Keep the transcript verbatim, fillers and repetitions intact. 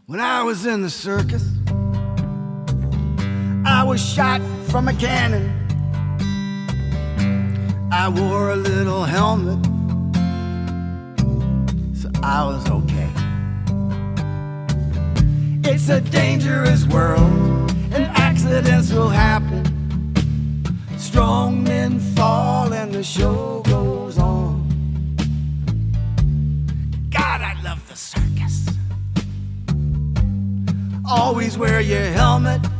When I was in the circus, I was shot from a cannon. I wore a little helmet, so I was okay. It's a dangerous world, and accidents will happen. Strong men fall and the show goes on. God, I love the circus. Always wear your helmet